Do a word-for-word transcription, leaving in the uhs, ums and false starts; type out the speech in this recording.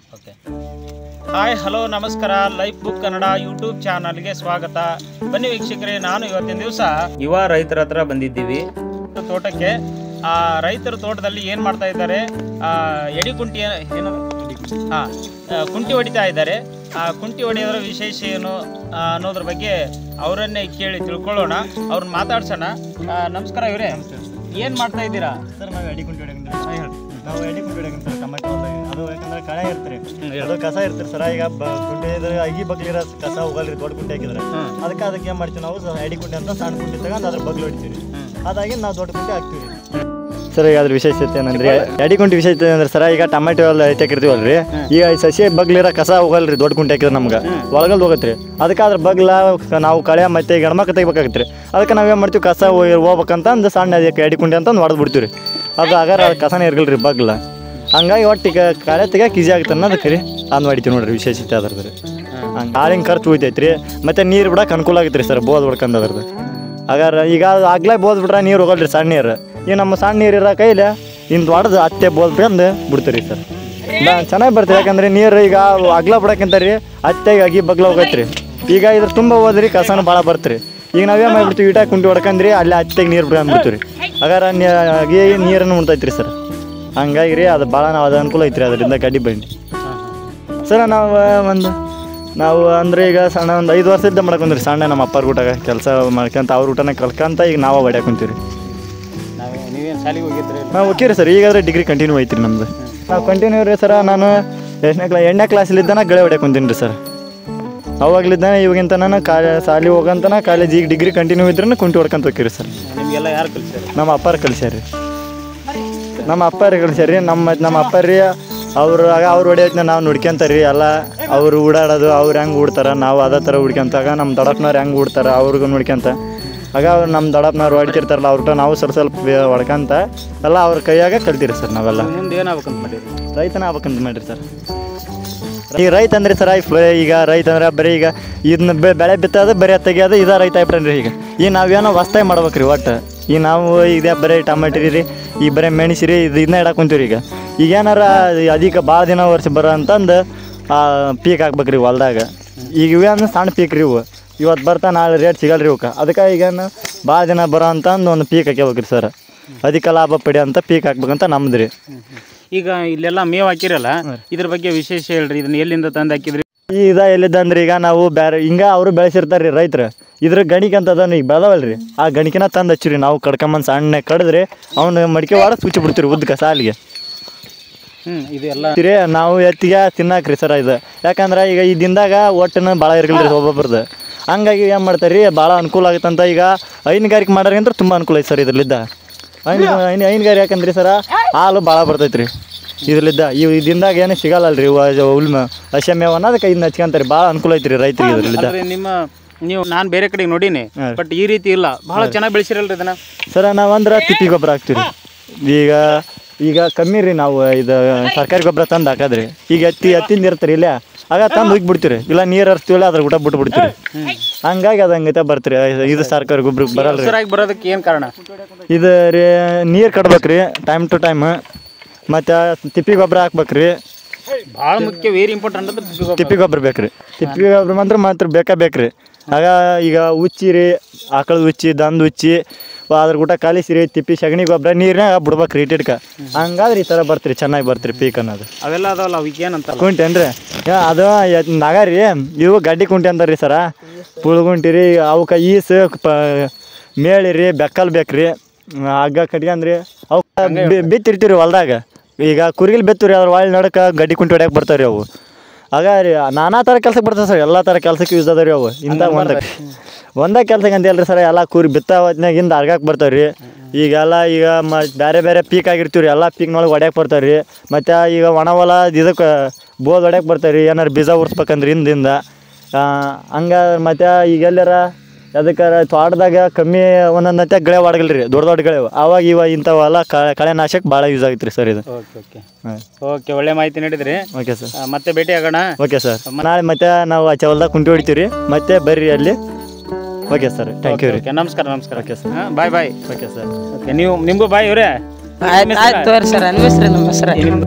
Okay. Hi hello ನಮಸ್ಕಾರ. Life book Kannada YouTube ಚಾನಲ್ಗೆ ಸ್ವಾಗತ. ಬನ್ನಿ ವೀಕ್ಷಕರೇ, ನಾನು ಇವತ್ತಿನ ದಿವಸ ಯುವ ರೈತರ ಹತ್ರ ಬಂದಿದ್ದೀವಿ. ತೋಟಕ್ಕೆ ಆ ರೈತರ ತೋಟದಲ್ಲಿ ಏನು ಮಾಡ್ತಾ ಇದ್ದಾರೆ, ಎಡಿ ಕುಂಟಿ ಏನು ಹಾಂ ಕುಂಟಿ ಹೊಡಿತಾ ಇದ್ದಾರೆ. ಆ ಕುಂಟಿ ಹೊಡೆಯೋದ್ರ ವಿಶೇಷ ಏನು ಅನ್ನೋದ್ರ ಬಗ್ಗೆ ಅವರನ್ನೇ ಕೇಳಿ ತಿಳ್ಕೊಳ್ಳೋಣ, ಅವ್ರನ್ನ ಮಾತಾಡ್ಸೋಣ. ನಮಸ್ಕಾರ ಇವರೇ, ಏನು ಮಾಡ್ತಾ ಇದ್ದೀರಾ ಸರ್? ನಾವು ಎಡಿ ಕುಂಟಿ ಹೊಡೆಯಂತ ನಾವು ಎಡಿ ಕುಂಟಿ ಹೊಡೆಯಂತ ಟೊಮೆಟೊ ಅದು ಯಾಕಂದ್ರೆ ಕಳೆ ಇರ್ತೀರಿ, ಅದು ಕಸ ಇರ್ತೀರಿ ಸರ್. ಈಗ ಕುಂಟಿ ಇದ್ರೆ ಅಗಿ ಬಗ್ಲಿರೋ ಕಸ ಹೋಗಲ್ರಿ, ದೊಡ್ಡ ಕುಂಟಿ ಹಾಕಿದ್ರೆ ಅದಕ್ಕೆ ಅದಕ್ಕೆ ಏನು ಮಾಡ್ತೀವಿ ನಾವು ಎಡಿ ಕುಂಟಿ ಅಂತ ಸಣ್ಣ ಕುಂಟಿ ತಗೊಂಡು ಅದ್ರ ಬಗ್ಲು ಹೊಡಿತೀವಿ. ಅದಾಗಿ ನಾವು ದೊಡ್ಡ ಕುಂಟಿ ಹಾಕ್ತೀವಿ ಸರ್. ಈಗ ಅದ್ರ ವಿಶೇಷತೆ ಏನಂದ್ರೆ ಎಡಿ ಕುಂಟಿ ವಿಶೇಷತೆ ಅಂದ್ರೆ ಸರ್, ಈಗ ಟೊಮೆಟೊ ಎಲ್ಲ ಐತಾಕಿರ್ತೀವಲ್ರಿ, ಈಗ ಸಸಿ ಬಗ್ಲಿರೋ ಕಸ ಹೋಗಲ್ರಿ, ದೊಡ್ಡ ಕುಂಟಿ ಹಾಕಿದ್ರೆ ನಮ್ಗೆ ಒಳಗಲ್ ಹೋಗತ್ರಿ. ಅದಕ್ಕೆ ಅದ್ರ ಬಗ್ಲ ನಾವು ಕಳೆ ಮತ್ತೆ ಗಣಮಕ್ಕ ತೆಗಿಬೇಕಾಗತ್ತೆ ರೀ. ಅದಕ್ಕೆ ನಾವೇನು ಮಾಡ್ತೀವಿ, ಕಸ ಹೋಗ್ಬೇಕಂತ ಅಂದು ಸಣ್ಣ ಅದಕ್ಕೆ ಎಡಿ ಕುಂಟಿ ಅಂತ ಹೊಡೆದು ಬಿಡ್ತೀವಿ ರೀ. ಅದು ಆಗಾರ ಕಸನೇ ಇರ್ಗಲ್ರಿ ಬಗ್ಲ, ಹಂಗಾಗಿ ಒಟ್ಟಿಗೆ ಕಳೆ ತೆಗಿಯಕ್ಕೆ ಈಜಿ ಆಗುತ್ತೆ ಅನ್ನೋದಕ್ಕೆ ರೀ ಅಂದ್ ಹೊಡಿತೀವಿ ನೋಡ್ರಿ. ವಿಶೇಷತೆ ಅದ್ರದ್ದು ರೀ. ಹಂಗೆ ಆಳಿನ ಖರ್ಚು ಉಳಿತೈತೆ ರೀ, ಮತ್ತು ನೀರು ಬಿಡಕ್ಕೆ ಅನುಕೂಲ ಆಗೈತೆ ರೀ ಸರ್, ಬೋದ್ ಬಿಡ್ಕೊಂಡು ಅದ್ರದ್ದು. ಹಾಗಾದ್ರೆ ಈಗ ಆಗ್ಲೇ ಬೋದ್ ಬಿಟ್ರೆ ನೀರು ಹೋಗಲ್ರಿ, ಸಣ್ಣ ನೀರು. ಈಗ ನಮ್ಮ ಸಣ್ಣ ನೀರು ಇರೋ ಕೈಲಿ ಇಂದು ಹೊಡೆದು ಹತ್ತೆ ಬೋದ್ ಬಿಡಂದು ಬಿಡ್ತೀರಿ ಸರ್. ಚೆನ್ನಾಗಿ ಬರ್ತೀವಿ, ಯಾಕಂದ್ರೆ ನೀರು ಈಗ ಅಗ್ಲ ಬಿಡೋಕ್ಕಿಂತ ರೀ ಹತ್ತೆಗೆ ಅಗಿ ಬಗ್ಲ ಹೋಗೈತೆ ರೀ. ಈಗ ಇದ್ರ ತುಂಬ ಹೋದ್ರಿ ಕಸನೂ ಭಾಳ ಬರ್ತೀರಿ. ಈಗ ನಾವೇ ಮಾಡಿಬಿಡ್ತೀವಿ, ಈಟ ಕುಂಟಿ ಹೊಡ್ಕಂದ್ರಿ ಅಲ್ಲಿ ಹತ್ತೆಗೆ ನೀರು ಬಿಡ್ಬಿಡ್ತೀವಿ ರೀ. ಹಾಗಾದ್ರೆ ಅಗಿ ನೀರನ್ನು ಉಣ್ತೈತೆ ರೀ ಸರ್. ಹಂಗಾಗಿ ರೀ ಅದು ಭಾಳ ನಾವು ಅದು ಅನುಕೂಲ ಐತ್ರಿ ಅದರಿಂದ ಗಡ್ಡಿ ಬಂಡಿ ಸರ್. ನಾವು ಒಂದು ನಾವು ಅಂದರೆ ಈಗ ಸಣ್ಣ ಒಂದು ಐದು ವರ್ಷದಿಂದ ಮಾಡ್ಕೊಂಡ್ರಿ ಸಣ್ಣ ನಮ್ಮ ಅಪ್ಪರ ಊಟ ಕೆಲಸ ಮಾಡ್ಕೊಂತ ಅವ್ರ ಊಟನ ಕಲ್ಕಂತ ಈಗ ನಾವು ಹೊಡ್ಯಾಕೆ ಕುಂತೀವಿ ರೀ. ನೀವೇನು ಶಾಲೆಗೆ ಹೋಗಿದ್ರಿ? ನಾವು ಹೋಗ್ತೀರಿ ಸರ್. ಈಗಾದ್ರೆ ಡಿಗ್ರಿ ಕಂಟಿನ್ಯೂ ಐತ್ರಿ ನಮ್ದು. ನಾವು ಕಂಟಿನ್ಯೂ ರೀ ಸರ. ನಾನು ಎಷ್ಟನೇ ಕ್ಲಾ ಎಂಟನೇ ಕ್ಲಾಸಲ್ಲಿದ್ದಾನ ಗಳೆ ಹೊಡ್ಯಾಕೆ ಕುಂತೀನಿ ರೀ ಸರ್. ಅವಾಗಲಿದ್ದಾನೆ ಇವಾಗಿಂತ ನಾನು ಕಾ ಶಾಲೆ ಹೋಗಂತನ ಕಾಲೇಜ್ ಈಗ ಡಿಗ್ರಿ ಕಂಟಿನ್ಯೂ ಇದ್ರೂ ಕುಂಟಿ ಹೊಡ್ಕೊಂತ ಹೋಗ್ತೀರಿ ಸರ್. ನಿಮಗೆಲ್ಲ ಯಾರು ಕಲಿಸ್ಯಾರ? ನಮ್ಮ ಅಪ್ಪಾರು ಕಲಿಸ್ಯಾರ ರೀ. ನಮ್ಮ ಅಪ್ಪಾರು ಕಲಿಸ್ಯಾರ ರೀ. ನಮ್ಮ ನಮ್ಮ ಅಪ್ಪಾರಿ ಅವರು ಆಗ ಅವ್ರು ಹೊಡಿಯೋದನ್ನ ನಾವು ನೋಡ್ಕೊಂತಾರ್ರಿ ಎಲ್ಲ. ಅವರು ಓಡಾಡೋದು ಅವ್ರು ಹೆಂಗೆ ಉಡ್ತಾರೆ ನಾವು ಅದೇ ಥರ ಹುಡ್ಕೊಂತಾಗ ನಮ್ಮ ದೊಡ್ಡಪ್ಪನವ್ರು ಹೆಂಗೆ ಉಡ್ತಾರೆ ಅವ್ರಿಗೂ ನೋಡ್ಕೊಂತ ಆಗ ಅವ್ರು ನಮ್ಮ ದೊಡ್ಡಪ್ಪನವ್ರು ಹೊಡಿತಿರ್ತಾರಲ್ಲ ಅವ್ರ ನಾವು ಸ್ವಲ್ಪ ಸ್ವಲ್ಪ ಹೊಡ್ಕೊಂತ ಎಲ್ಲ ಅವ್ರ ಕೈಯಾಗ ಕಲ್ತೀರಿ ಸರ್ ನಾವೆಲ್ಲ. ಮುಂದೆ ಏನಾಗ್ಬೇಕಂತ ಮಾಡಿರಿ? ರೈತನ ಆಗ್ಬೇಕಂತ ಮಾಡಿರಿ ಸರ್. ಈಗ ರೈತ ಅಂದ್ರೆ ಸರ್ ಈಗ ರೈತ ಅಂದ್ರೆ ಬರೀ ಈಗ ಇದನ್ನ ಬೆಳೆ ಬಿತ್ತೋದು ಬರೀ ತೆಗಿಯೋದು ಇದೇ ರೈತ ಆಗ್ಬಿಟ್ರಿ. ಈಗ ಈಗ ನಾವೇನೋ ಹೊಸ್ತಾಗಿ ಮಾಡ್ಬೇಕು ರೀ ಒಟ್ಟು. ಈಗ ನಾವು ಇದೇ ಬರೀ ಟಮಾಟಿ ರೀ, ಈಗ ಬರೀ ಮೆಣಸಿರಿ ಇದು ಇದನ್ನ ಇಡಕ್ಕೆ ಕುಂತೀವಿ ರೀ. ಈಗ ಈಗ ಏನಾರ ಅದಕ್ಕೆ ಭಾಳ ದಿನ ವರ್ಷ ಬರೋ ಅಂತಂದು ಪೀಕ್ ಹಾಕ್ಬೇಕು ರೀ ಹೊಲ್ದಾಗ. ಈಗ ಇವೇನು ಸಣ್ಣ ಪೀಕ್ ರೀ ಇವು, ಇವತ್ತು ಬರ್ತಾ ನಾಳೆ ರೇಟ್ ಸಿಗಲ್ಲ ರೀ ಇವಕ್ಕೆ. ಅದಕ್ಕೆ ಈಗೇನು ಭಾಳ ದಿನ ಬರೋ ಅಂತಂದು ಒಂದು ಪೀಕ್ ಹಾಕ್ಯಬೇಕು ರೀ ಸರ್. ಅದಕ್ಕೆ ಲಾಭ ಪಡೆಯೋಂಥ ಪೀಕ್ ಹಾಕ್ಬೇಕಂತ ನಮ್ದು ರೀ. ಈಗ ಇಲ್ಲೆಲ್ಲ ಮೇವು ಹಾಕಿರಲ್ಲ, ಇದ್ರ ಬಗ್ಗೆ ವಿಶೇಷ ಹೇಳ್ರಿ. ಇದನ್ನ ಎಲ್ಲಿಂದ ತಂದು ಹಾಕಿದ್ರಿ? ಈಗ ಎಲ್ಲಿದ್ದ ಅಂದ್ರೆ ಈಗ ನಾವು ಬೇರೆ ಹಿಂಗೆ ಅವರು ಬೆಳೆಸಿರ್ತಾರೆ ರೀ ರೈತರು. ಇದ್ರ ಗಣಿಕೆ ಅಂತ ಅದನ್ನು ಈಗ ಬೆಳೆದವಲ್ಲ ರೀ, ಆ ಗಣಿಕೆನ ತಂದು ಹಚ್ಚಿರಿ ನಾವು ಕಡ್ಕೊಂಬಂದು ಸಣ್ಣ ಕಡಿದ್ರಿ ಅವ್ನು ಮಡಿಕೆ ವಾಡ ಸುಚ್ಚಿ ಬಿಡ್ತೀರಿ ಉದ್ದಕ ಸಾಲಿಗೆ. ಹ್ಞೂ ಇದೆಲ್ಲ ರೀ ನಾವು ಎತ್ತಿಗೆ ತಿನ್ನಾಕ್ರಿ ಸರ ಇದು. ಯಾಕಂದ್ರೆ ಈಗ ಈ ದಿನದಾಗ ಒಟ್ಟನ್ನು ಭಾಳ ಇರ್ಗಲ್ರಿ ಒಬ್ಬೊಬ್ರದ್ದು. ಹಂಗಾಗಿ ಏನು ಮಾಡ್ತಾರೆ ರೀ, ಭಾಳ ಅನುಕೂಲ ಆಗುತ್ತಂತ. ಈಗ ಹೈನುಗಾರಿಕೆ ಮಾಡೋರಿಗೆ ತುಂಬ ಅನುಕೂಲ ಐತೆ ಸರ್ ಇದ್ರಲ್ಲಿದ್ದ. ಹೈನು ಹೈನು ಹೈನುಗಾರಿ ಯಾಕಂದ್ರಿ ಸರ ಹಾಲು ಭಾಳ ಬರ್ತೈತೆ ರೀ ಇದ್ರಲ್ಲಿದ್ದ. ಇವು ದಿನದಾಗ ಏನು ಸಿಗಲ್ಲಲ್ಲ ರೀ ಉಲ್ಮ ಹಸೆ ಮೇವು ಅನ್ನೋದಕ್ಕೆ ಇದನ್ನ ಹಚ್ಕೊಂತಾರೆ. ಭಾಳ ಅನುಕೂಲ ಐತೆ ರೀ ರೈತರಿಗೆ ಇದ್ರಲ್ಲಿದ್ದ. ನಿಮ್ಮ ನೀವು ನಾನು ಬೇರೆ ಕಡೆಗೆ ನೋಡೀನಿ, ಬಟ್ ಈ ರೀತಿ ಇಲ್ಲ. ಭಾಳ ಚೆನ್ನಾಗಿ ಬೆಳೆಸಿರಲ್ರಿ ಇದನ್ನ ಸರ. ನಾವು ಅಂದ್ರೆ ತಿಪ್ಪಿ ಗೊಬ್ಬರ ಹಾಕ್ತೀವಿ ರೀ. ಈಗ ಈಗ ಕಮ್ಮಿ ರೀ ನಾವು ಇದು ಸರ್ಕಾರಿ ಗೊಬ್ಬರ ತಂದು ಹಾಕೋದ್ರಿ. ಈಗ ಹತ್ತಿ ಹತ್ತಿಂದ ಇರ್ತೀರಿ ಇಲ್ಲ, ಆಗ ತಂದು ಹೋಗಿ ಬಿಡ್ತೀರಿ. ಇಲ್ಲ ನೀರು ಹರಿಸ್ತೀವಿಲ್ಲ ಅದ್ರ ಊಟ ಬಿಟ್ಟು ಬಿಡ್ತೀರಿ. ಹಂಗಾಗಿ ಅದು ಹಂಗೈತೆ ಬರ್ತೀರಿ. ಇದು ಸರ್ಕಾರಿ ಗೊಬ್ಬರ ಬರಲ್ಲ ರೀ. ಬರೋದಕ್ಕೆ ಏನು ಕಾರಣ? ಇದು ರೀ ನೀರು ಕಟ್ಬೇಕು ರೀ ಟೈಮ್ ಟು ಟೈಮ್, ಮತ್ತು ತಿಪ್ಪಿ ಗೊಬ್ಬರ ಹಾಕ್ಬೇಕು ರೀ. ಭಾಳ ಮುಖ್ಯ, ವೆರಿ ಇಂಪಾರ್ಟೆಂಟ್ ಅಂದ್ರೆ ತಿಪ್ಪಿ ಗೊಬ್ಬರ ಬೇಕು ರೀ. ತಿಪ್ಪಿ ಗೊಬ್ಬರ ಮಾತ್ರ ಮಾತ್ರ ಬೇಕಾ ಬೇಕು ರೀ. ಆಗ ಈಗ ಉಚ್ಚಿ ರೀ, ಆಕಳದ ಉಚ್ಚಿ ದಂದು ಉಚ್ಚಿ ಅದ್ರ ಊಟ ಕಲಿಸಿರಿ ತಿಪ್ಪಿ ಸಗಣಿ ಗೊಬ್ಬರ ನೀರನ್ನ ಬಿಡ್ಬೇಕು ರೀ ಇಟ್ಟಿಡ್ಕ. ಹಂಗಾದ್ರೆ ಈ ಥರ ಬರ್ತೀರಿ, ಚೆನ್ನಾಗಿ ಬರ್ತೀರಿ ಪೀಕ್ ಅನ್ನೋದು. ಅವೆಲ್ಲ ಅದಾವಲ್ಲ ಅವಕ್ಕೆ ಏನಂತ ಕುಂಟಿ ಏನ್ರಿ ಅದು ನಾಗ ರೀ. ಇವು ಗಡ್ಡಿ ಕುಂಟಿ ಅಂತಾರೆ ರೀ ಸರ. ಪುಳ್ಗುಂಟಿ ರೀ, ಅವಕ್ಕೆ ಈಸು ಪ ಮೇಳಿ ರೀ, ಬೆಕ್ಕಲ್ ಬೇಕು ರೀ, ಹಗ್ಗ ಕಟ್ಕೊಂಡ್ರಿ ಅವು ಬಿತ್ತಿರ್ತೀವಿ ರೀ ಹೊಲ್ದಾಗ. ಈಗ ಕುರಿಗಿಲ್ ಬೆತ್ತು ರೀ, ಅದ್ರ ಒಳ್ಳೆ ನಡಕ್ಕೆ ಗಡ್ಡಿ ಕುಂಟಿ ಹೊಡ್ಯಾಕೆ ಬರ್ತಾವೆ ರೀ ಅವು. ಆಗ ರೀ ನಾನಾ ಥರ ಕೆಲ್ಸಕ್ಕೆ ಬರ್ತಾವೆ ಸರ್. ಎಲ್ಲ ಥರ ಕೆಲ್ಸಕ್ಕೆ ಯೂಸ್ ಅದಾವೆ ರೀ ಅವು. ಇಂಥ ಒಂದಕ್ಕೆ ಒಂದೇ ಕೆಲ್ಸಕ್ಕೆ ಅಂತ ಹೇಳ್ರಿ ಸರ್. ಎಲ್ಲ ಕುರಿ ಬಿತ್ತಾವತ್ನಾಗಿಂದ ಅರ್ಗಕ್ಕೆ ಬರ್ತಾವೆ ರೀ. ಈಗೆಲ್ಲ ಈಗ ಮ ಬೇರೆ ಬೇರೆ ಪೀಕ್ ಆಗಿರ್ತೀವಿ ರೀ, ಎಲ್ಲ ಪೀಕ್ನೊಳಗೆ ಹೊಡ್ಯಾಕೆ ಬರ್ತಾವೆ ರೀ. ಮತ್ತು ಈಗ ಒಣ ಹೊಲ ಇದಕ್ಕೆ ಬೋದ್ ಹೊಡ್ಯಾಕೆ ಬರ್ತಾವೆ ರೀ, ಏನಾರು ಬೀಜ ಉರ್ಸ್ಬೇಕಂದ್ರೆ ಹಿಂದಿಂದ ಹಂಗೆ. ಮತ್ತು ಈಗ ಎಲ್ಲಾರ ಅದಕ್ಕೆ ತೋಟದಾಗ ಕಮ್ಮಿ ಒಂದೊಂದು ಹತ್ತೆ ಗಳೆ ಹೊಡಗಲ್ ರೀ, ದೊಡ್ಡ ದೊಡ್ಡ ಗಳೆ. ಅವಾಗ ಇವ ಇಂಥವೆಲ್ಲ ಕಳೆ ನಾಶಕ್ಕೆ ಭಾಳ ಯೂಸ್ ಆಗುತ್ತೆ ರೀ ಸರ್ ಇದು. ಓಕೆ ಓಕೆ ಹಾಂ ಓಕೆ, ಒಳ್ಳೆ ಮಾಹಿತಿ ನೀಡಿದ್ರಿ. ಓಕೆ ಸರ್, ಮತ್ತೆ ಭೇಟಿ ಆಗೋಣ. Okay sir. ನಾಳೆ ಮತ್ತೆ ನಾವು ಆಚೆ ಹೊಲ್ದಾಗ ಕುಂಟಿ ಹೊಡಿತೀವಿ ರೀ, ಮತ್ತೆ ಬರ್ರಿ ಅಲ್ಲಿ. ಓಕೆ ಸರ್, ಥ್ಯಾಂಕ್ ಯು ರೀ. ನಮಸ್ಕಾರ ನಮಸ್ಕಾರ. ಓಕೆ ಸರ್, ಹಾಂ bye bye. Okay sir. Okay, ನೀವು ನಿಮಗೂ ಬಾಯ್ ಇವರೇ. ಆಯ್ತು ತೋರಿ ಸರ್. ಅನ್ವೇಸ್ರಿ ನಮ್ಮ ಹೆಸರು.